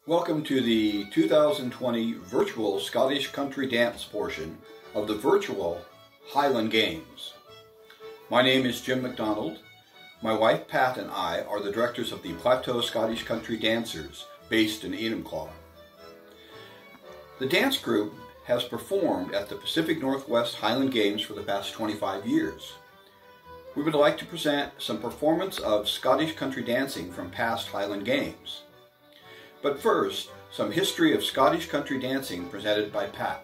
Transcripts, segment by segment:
Welcome to the 2020 virtual Scottish country dance portion of the virtual Highland Games. My name is Jim MacDonald. My wife Pat and I are the directors of the Plateau Scottish Country Dancers based in Enumclaw. The dance group has performed at the Pacific Northwest Highland Games for the past 25 years. We would like to present some performance of Scottish country dancing from past Highland Games. But first, some history of Scottish country dancing presented by Pat.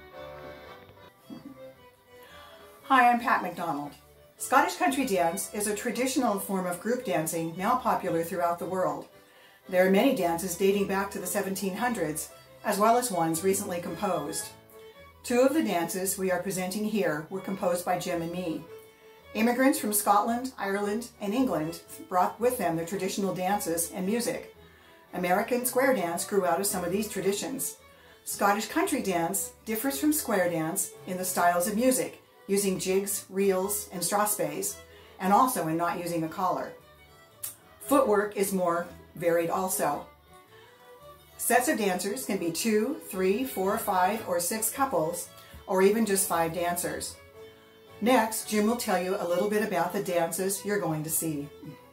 Hi, I'm Pat MacDonald. Scottish country dance is a traditional form of group dancing now popular throughout the world. There are many dances dating back to the 1700s, as well as ones recently composed. Two of the dances we are presenting here were composed by Jim and me. Immigrants from Scotland, Ireland, and England brought with them their traditional dances and music. American square dance grew out of some of these traditions. Scottish country dance differs from square dance in the styles of music, using jigs, reels, and strathspeys, and also in not using a collar. Footwork is more varied also. Sets of dancers can be 2, 3, 4, 5, or 6 couples, or even just 5 dancers. Next, Jim will tell you a little bit about the dances you're going to see.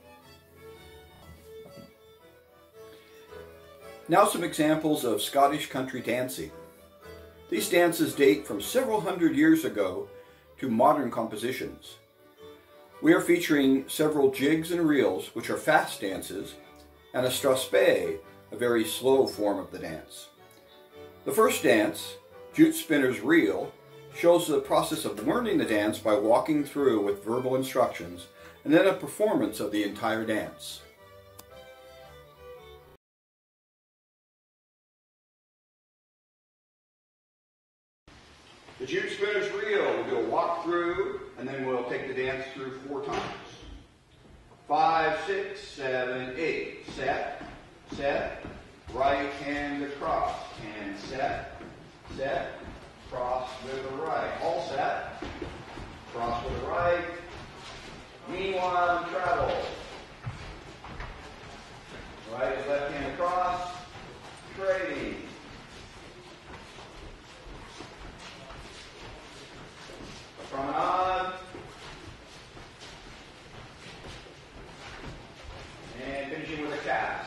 Now some examples of Scottish country dancing. These dances date from several hundred years ago to modern compositions. We are featuring several jigs and reels, which are fast dances, and a strathspey, a very slow form of the dance. The first dance, Jute Spinner's Reel, shows the process of learning the dance by walking through with verbal instructions, and then a performance of the entire dance. The Jute Spinner's Reel, we'll do a walk through, and then we'll take the dance through 4 times. 5, 6, 7, 8. Set, set, right hand across, and set, set, cross with the right. All set, cross with the right. Meanwhile, travel. Right is left hand across, trading. Promenade, and finishing with a cast.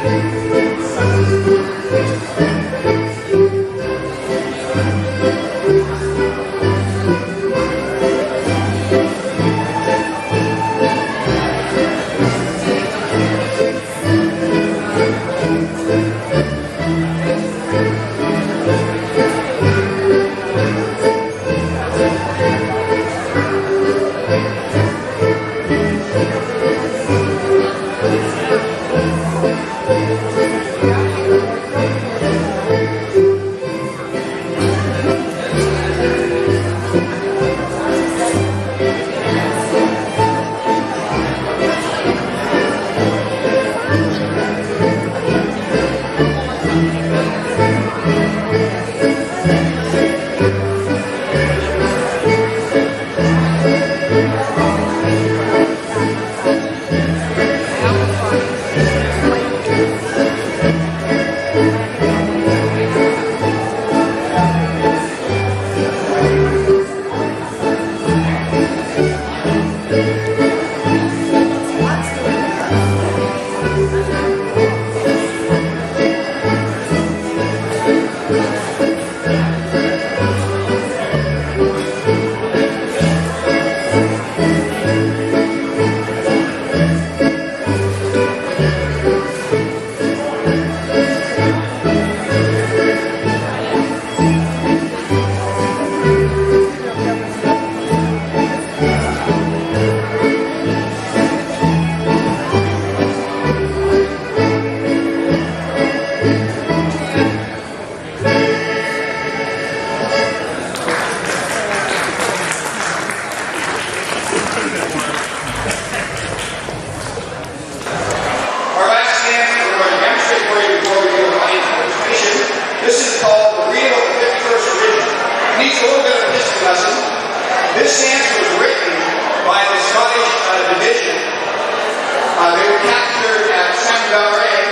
This dance was written by the Scottish division. They were captured at MacDonald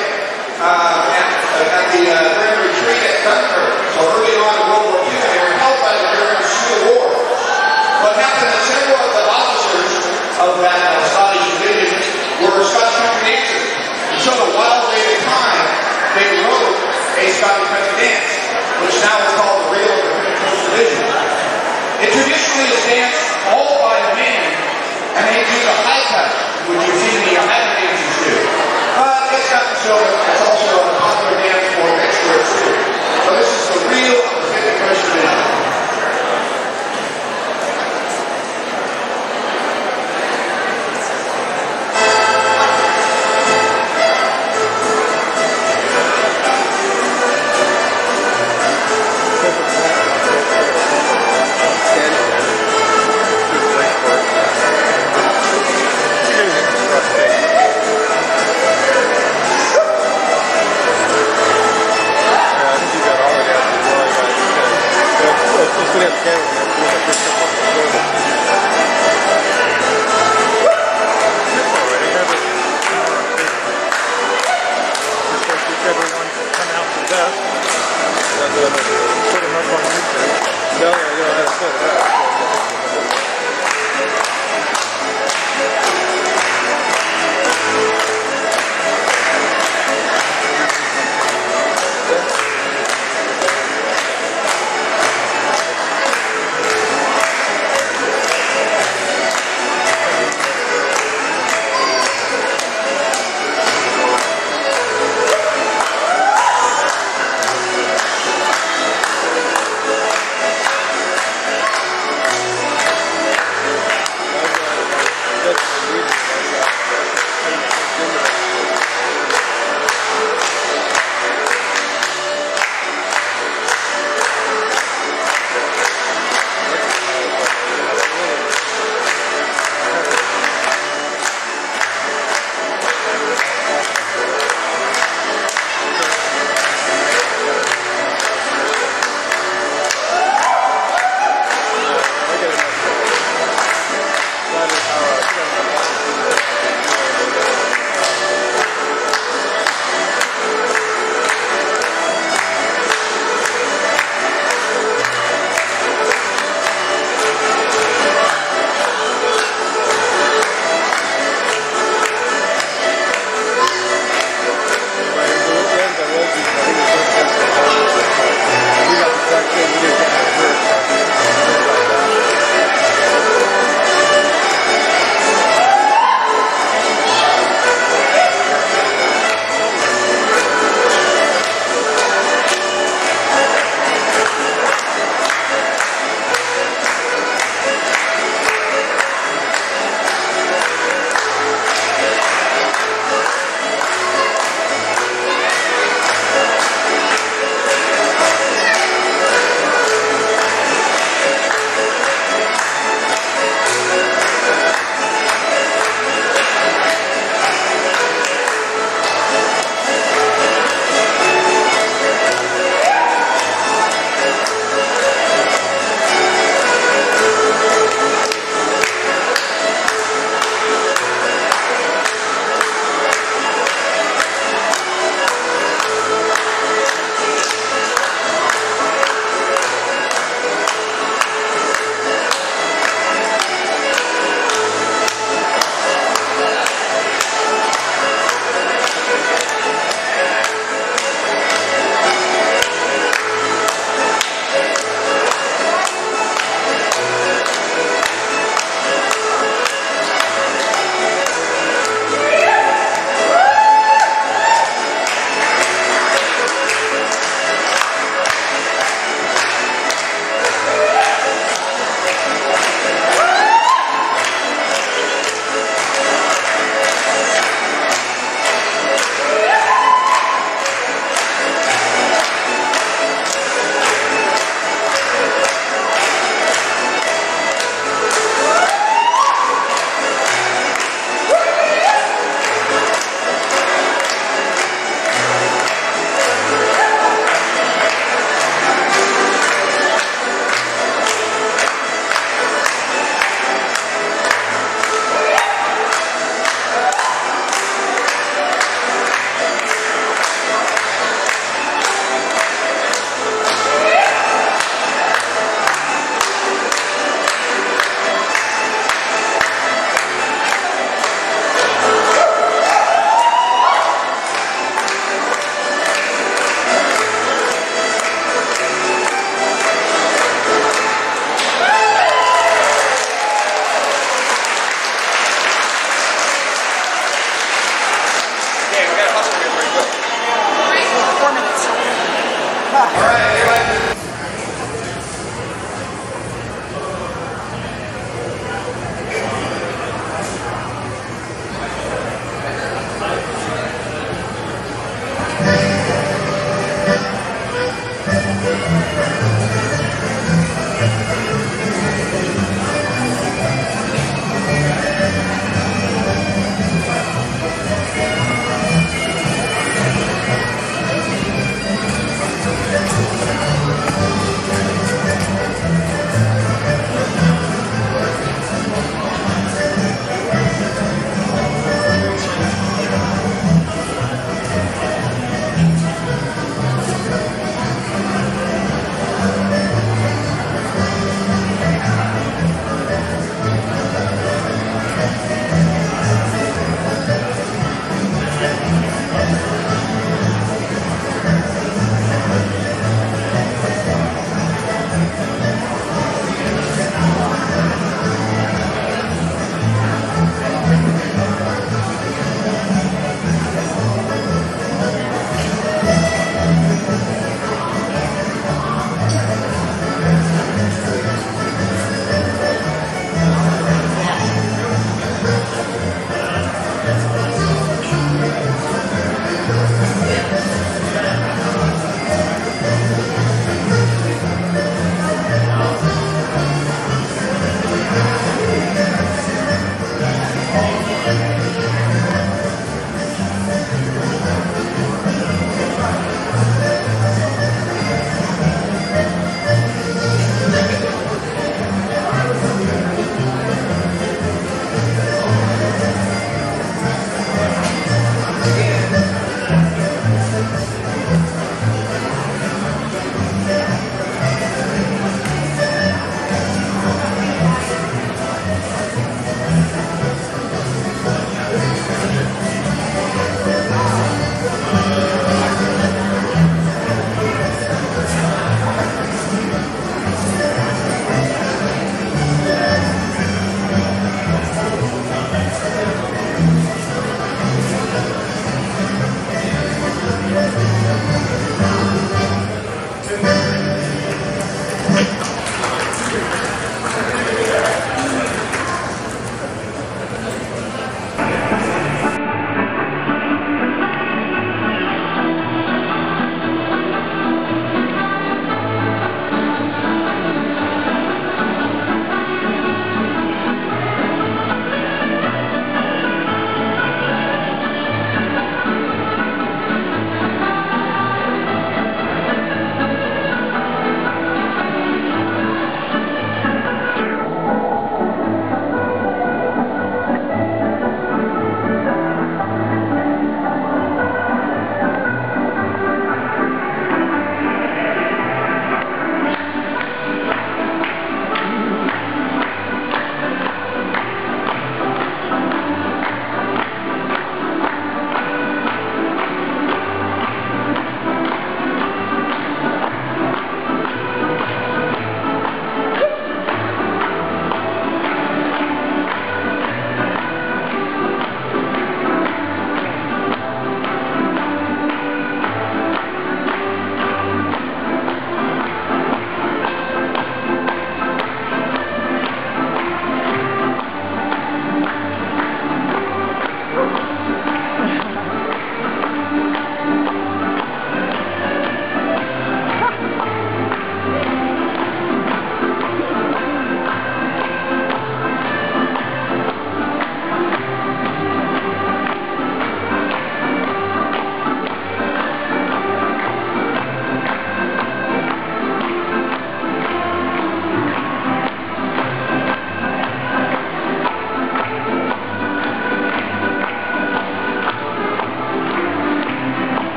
at the Grand Retreat at Dunkirk. So early on in World War II, they were held by the Germans through the war. What happened is several of the officers of that Scottish division were Scottish country dancers. And so while they had time, they wrote a Scottish country dance, which now is called the Reel of the 51st Division. It traditionally is danced all by men, and they do the high cut, which you see the Highland dancers do. It's not so, it's also a popular dance for experts too. So this is the Reel of the 51st Division.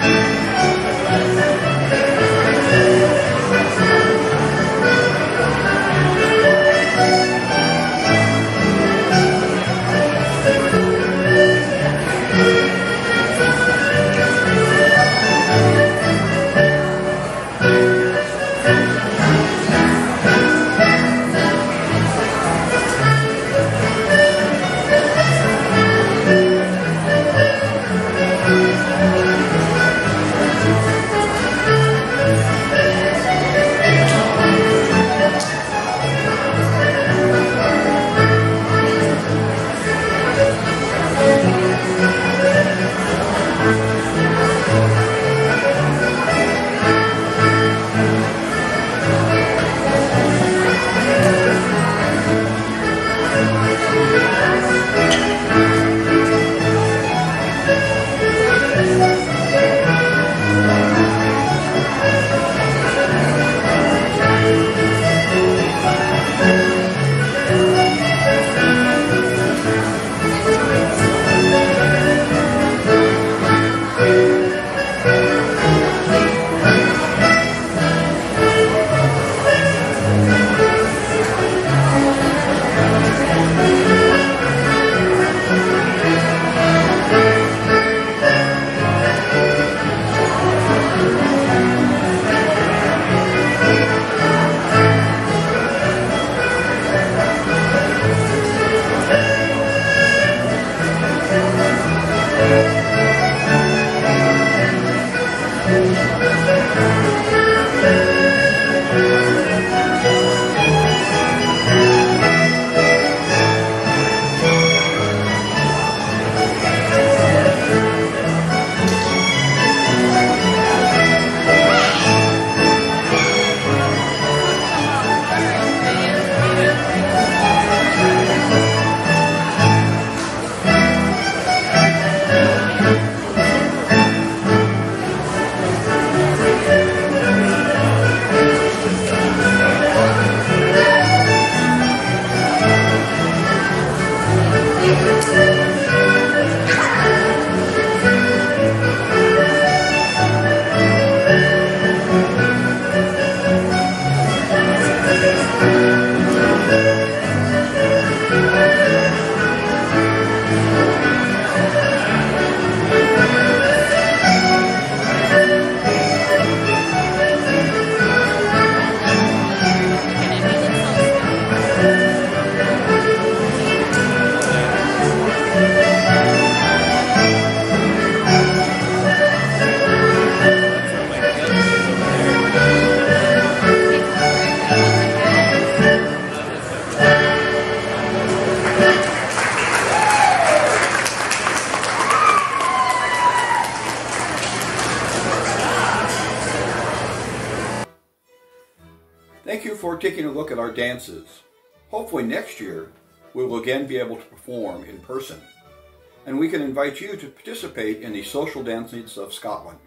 Thank you for taking a look at our dances. Hopefully next year we will again be able to perform in person, and we can invite you to participate in the social dances of Scotland,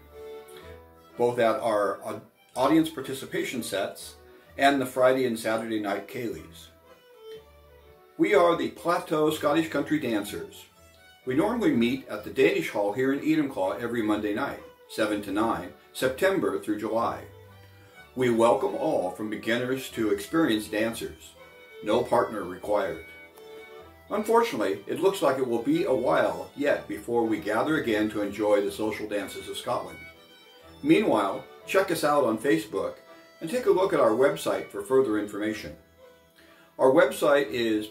both at our audience participation sets and the Friday and Saturday night ceilidhs. We are the Plateau Scottish Country Dancers. We normally meet at the Danish Hall here in Enumclaw every Monday night, 7 to 9, September through July. We welcome all from beginners to experienced dancers. No partner required. Unfortunately, it looks like it will be a while yet before we gather again to enjoy the social dances of Scotland. Meanwhile, check us out on Facebook and take a look at our website for further information. Our website is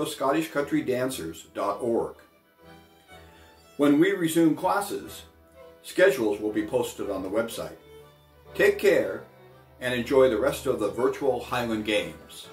plateauscottishcountrydancers.org. When we resume classes, schedules will be posted on the website. Take care and enjoy the rest of the virtual Highland Games.